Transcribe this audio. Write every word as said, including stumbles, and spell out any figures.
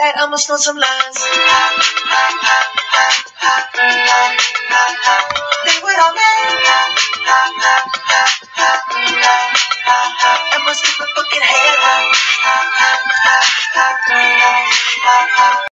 bad, I must know some lines. They would all name. I must keep a fucking head.